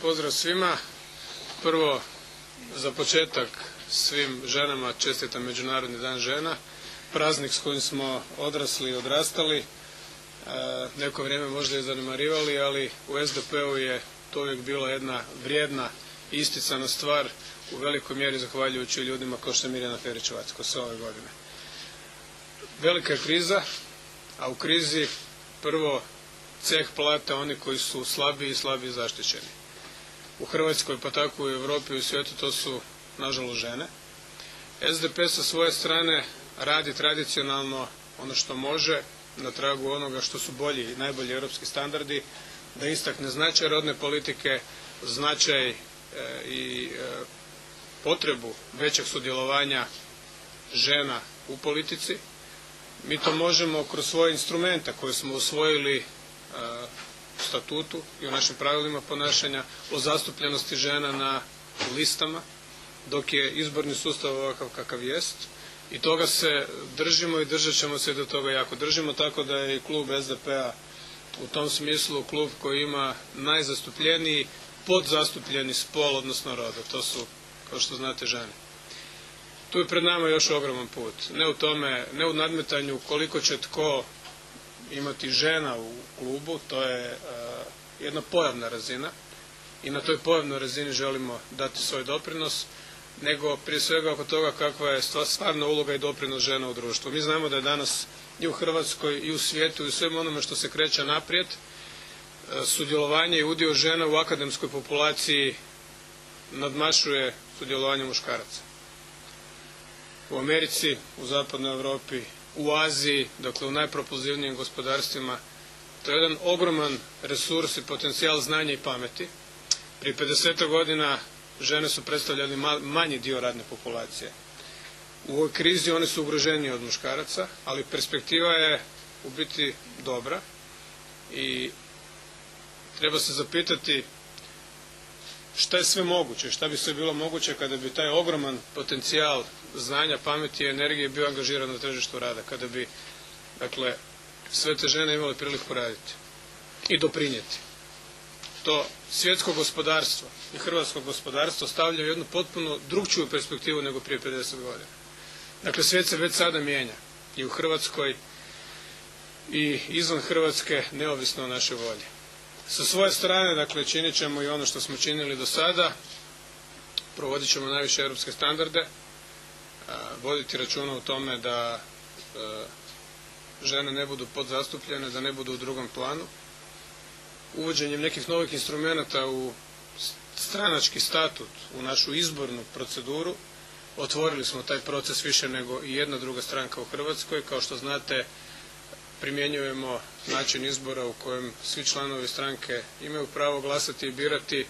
pozdrav svima. Prvo, za početak svim ženama čestitam Međunarodni dan žena, praznik s kojim smo odrasli i odrastali, neko vrijeme možda i zanemarivali, ali u SDP-u je to uvijek bila jedna vrijedna i isticana stvar, u velikoj mjeri zahvaljujući ljudima kao što je Mirjana Ferić-Vac sve ove godine. Velika je kriza, a u krizi prvo ceh plate oni koji su slabiji i slabije zaštićeni. U Hrvatskoj, pa tako i u Europi i u svijetu, to su nažalost žene. SDP sa svoje strane radi tradicionalno ono što može, na tragu onoga što su bolji i najbolji europski standardi, da istakne značaj rodne politike, značaj i potrebu većeg sudjelovanja žena u politici. Mi to možemo kroz svoje instrumente koje smo usvojili u statutu i u našim pravilima ponašanja o zastupljenosti žena na listama, dok je izborni sustav ovakav kakav jest. I toga se držimo i držat ćemo se do toga jako držimo, tako da je i klub SDP-a u tom smislu klub koji ima najzastupljeniji podzastupljeni spol, odnosno roda. To su, kao što znate, žene. Tu je pred nama još ogroman put. Ne u tome, ne u nadmetanju koliko će tko imati žena u klubu, to je jedna pojavna razina i na toj pojavnoj razini želimo dati svoj doprinos, nego prije svega oko toga kakva je stvarna uloga i doprinos žena u društvu. Mi znamo da je danas i u Hrvatskoj i u svijetu i u svem onome što se kreće naprijed sudjelovanje i udio žena u akademskoj populaciji nadmašuje sudjelovanje muškaraca. U Americi, u zapadnoj Europi, u Aziji, dakle u najpropulzivnijim gospodarstvima, to je jedan ogroman resurs i potencijal znanja i pameti. Prije 50 godina žene su predstavljali manji dio radne populacije. U ovoj krizi one su ugroženije od muškaraca, ali perspektiva je u biti dobra i treba se zapitati šta je sve moguće, šta bi sve bilo moguće kada bi taj ogroman potencijal znanja, pameti i energije bio angažiran na tržištu rada, kada bi, dakle, sve te žene imale priliku raditi i doprinijeti. To svjetsko gospodarstvo i hrvatsko gospodarstvo stavljaju jednu potpuno drukčiju perspektivu nego prije 50 godina. Dakle, svijet se već sada mijenja i u Hrvatskoj i izvan Hrvatske, neovisno o našoj volji. Sa svoje strane, dakle, činit ćemo i ono što smo činili do sada, provodit ćemo najviše europske standarde, voditi računa o tome da žene ne budu podzastupljene, da ne budu u drugom planu. Uvođenjem nekih novih instrumenata u stranački statut, u našu izbornu proceduru, otvorili smo taj proces više nego i jedna druga stranka u Hrvatskoj. Kao što znate, primjenjujemo način izbora u kojem svi članovi stranke imaju pravo glasati i birati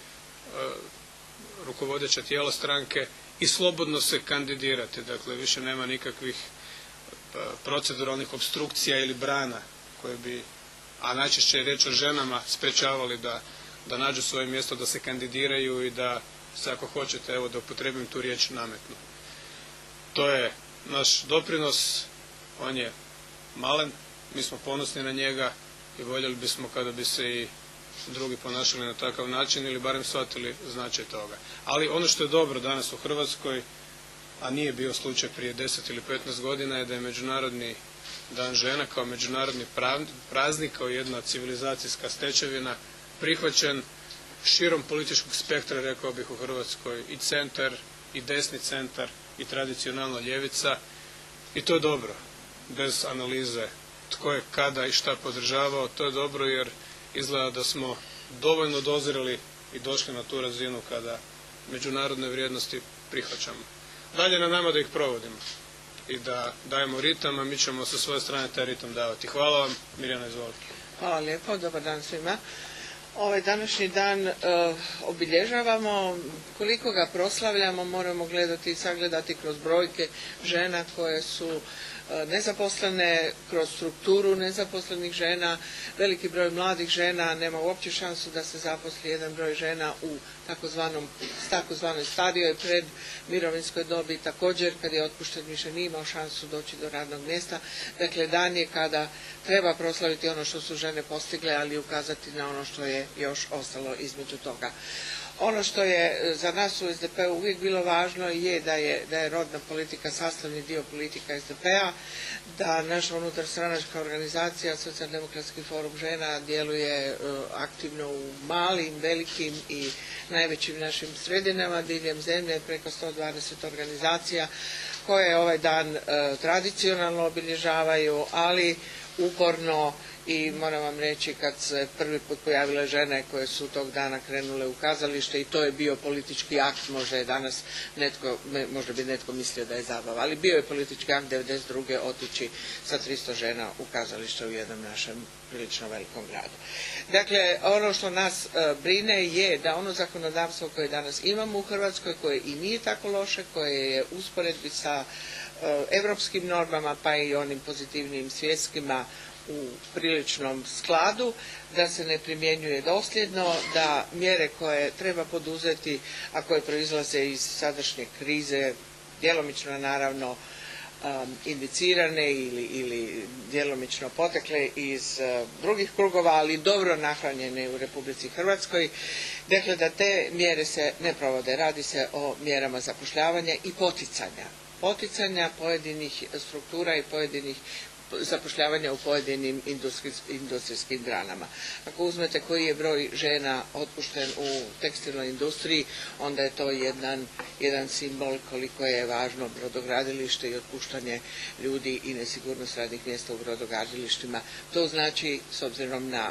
rukovodeća tijela stranke i slobodno se kandidirati. Dakle, više nema nikakvih proceduralnih opstrukcija ili brana koje bi, a najčešće je riječ o ženama, sprečavali da nađu svoje mjesto, da se kandidiraju i da se, ako hoćete, evo da upotrijebim tu riječ, nametnu. To je naš doprinos, on je malen, mi smo ponosni na njega i voljeli bismo kada bi se i drugi ponašali na takav način ili barem shvatili značaj toga. Ali ono što je dobro danas u Hrvatskoj, a nije bio slučaj prije 10 ili 15 godina, je da je Međunarodni dan žena kao međunarodni praznik, kao jedna civilizacijska stečevina prihvaćen širom političkog spektra, rekao bih, u Hrvatskoj, i centar i desni centar i tradicionalna ljevica, i to je dobro, bez analize tko je kada i šta podržavao. To je dobro jer izgleda da smo dovoljno dozreli i došli na tu razinu kada međunarodne vrijednosti prihvaćamo. Dalje na nama da ih provodimo i da dajemo ritam, a mi ćemo sa svoje strane taj ritam davati. Hvala vam. Mirjana, izvolite. Hvala lijepo, dobar dan svima. Ovaj današnji dan obilježavamo, koliko ga proslavljamo moramo gledati i sagledati kroz brojke žena koje su nezaposlene, kroz strukturu nezaposlenih žena. Veliki broj mladih žena nema uopće šansu da se zaposli, jedan broj žena u takozvanoj starijoj predmirovinskoj dobi, također kad je otpušten više nije imao šansu doći do radnog mjesta. Dakle, dan je kada treba proslaviti ono što su žene postigle, ali ukazati na ono što je još ostalo između toga. Ono što je za nas u SDP-u uvijek bilo važno je da je rodna politika sastavni dio politika SDP-a, da naša unutarstranačka organizacija Socijaldemokratski forum žena djeluje aktivno u malim, velikim i najvećim našim sredinama diljem zemlje, preko 120 organizacija koje ovaj dan tradicionalno obilježavaju, ali uporno. I moram vam reći, kad se prvi put pojavile žene koje su tog dana krenule u kazalište, i to je bio politički akt, možda bi netko mislio da je zabava, ali bio je politički akt 1992. otići sa 300 žena u kazalište u jednom našem prilično velikom gradu. Dakle, ono što nas brine je da ono zakonodavstvo koje danas imamo u Hrvatskoj, koje i nije tako loše, koje je usporedbi sa europskim normama pa i onim pozitivnijim svjetskima u priličnom skladu, da se ne primjenjuje dosljedno, da mjere koje treba poduzeti, a koje proizlaze iz sadašnje krize, djelomično naravno indicirane ili djelomično potekle iz drugih krugova, ali dobro nahranjene u Republici Hrvatskoj. Dakle, da te mjere se ne provode. Radi se o mjerama zapošljavanja i poticanja pojedinih struktura i pojedinih zapošljavanja u pojedinim industrijskim granama. Ako uzmete koji je broj žena otpušten u tekstilnoj industriji, onda je to jedan simbol koliko je važno brodogradilište i otpuštanje ljudi i nesigurnost radnih mjesta u brodogradilištima. To znači, s obzirom na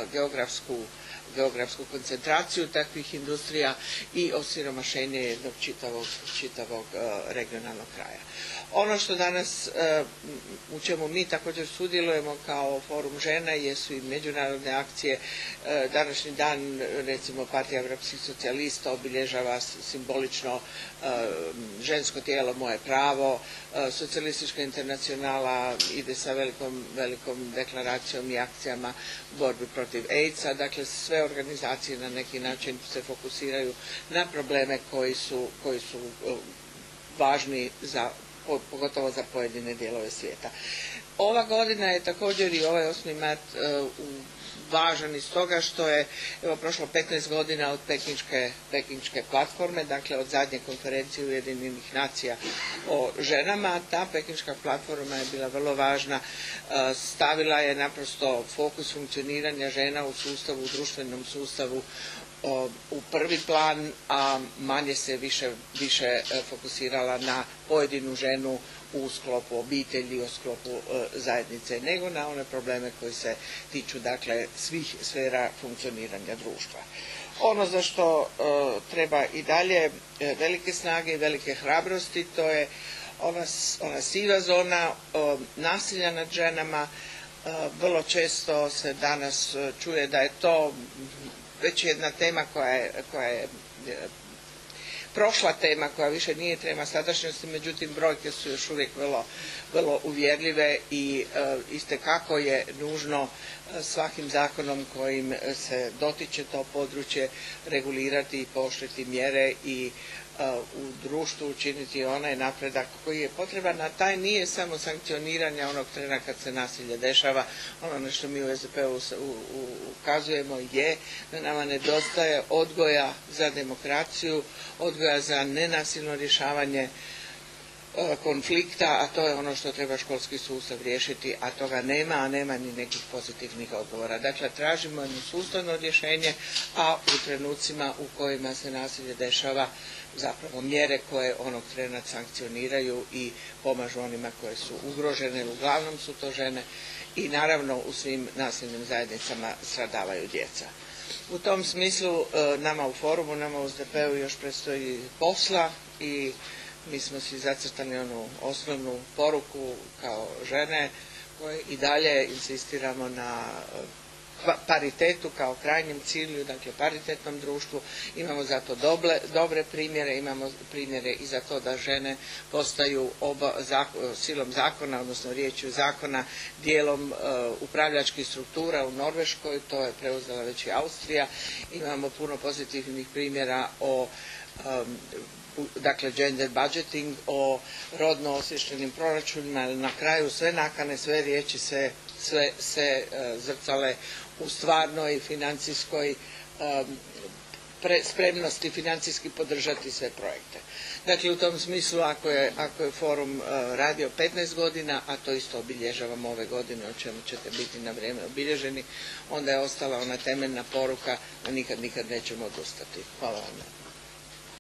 geografsku koncentraciju takvih industrija, i osiromašenje jednog čitavog regionalnog kraja. Ono što danas, u čemu mi također sudjelujemo kao forum žena, jesu i međunarodne akcije. Današnji dan, recimo, Partija europskih socijalista obilježava simbolično žensko tijelo moje pravo, Socijalistička internacionala ide sa velikom deklaracijom i akcijama u borbi protiv AIDS-a. Dakle, sve organizacije na neki način se fokusiraju na probleme koji su važni pogotovo za pojedine dijelove svijeta. Ova godina je također, i ovaj 8. mart, važan iz toga što je prošlo 15 godina od Pekinške platforme, dakle od zadnje konferencije Ujedinjenih nacija o ženama. Ta Pekinška platforma je bila vrlo važna, stavila je naprosto fokus funkcioniranja žena u društvenom sustavu u prvi plan, a manje se više fokusirala na pojedinu ženu u sklopu obitelji, u sklopu zajednice, nego na one probleme koji se tiču, dakle, svih sfera funkcioniranja društva. Ono za što treba i dalje velike snage i velike hrabrosti, to je ona siva zona nasilja nad ženama. Vrlo često se danas čuje da je to već jedna tema koja je prošla tema, koja više nije tema sadašnjosti, međutim brojke su još uvijek vrlo uvjerljive i itekako je nužno svakim zakonom kojim se dotiče to područje regulirati i pooštriti mjere i u društvu učiniti onaj napredak koji je potreban, a taj nije samo sankcioniranje onog trena kad se nasilje dešava. Ono na što mi u SDP-u ukazujemo je da nama nedostaje odgoja za demokraciju, odgoja za nenasilno rješavanje konflikta, a to je ono što treba školski sustav riješiti, a toga nema, a nema ni nekih pozitivnih odgovora. Dakle, tražimo jedno sustavno rješenje, a u trenucima u kojima se nasilje dešava, zapravo mjere koje onog trena sankcioniraju i pomažu onima koje su ugrožene, uglavnom su to žene, i naravno u svim nasilnim zajednicama stradavaju djeca. U tom smislu nama u forumu, nama u SDP-u još predstoji posla i mi smo si zacrtali onu osnovnu poruku kao žene koje i dalje insistiramo na paritetu kao krajnjem cilju, dakle paritetnom društvu. Imamo zato dobre primjere, imamo primjere i za to da žene postaju silom zakona, odnosno riječju zakona, dijelom upravljačkih struktura u Norveškoj, to je preuzela već i Austrija. Imamo puno pozitivnih primjera o dakle gender budgeting, o rodno osviještenim proračunima, ali na kraju sve nakane, sve riječi se zrcale u stvarnoj financijskoj spremnosti financijski podržati sve projekte. Dakle, u tom smislu ako je forum radio 15 godina, a to isto obilježavamo ove godine, o čemu ćete biti na vrijeme obilježeni, onda je ostala ona temeljna poruka da nikad nećemo odustati. Hvala vam.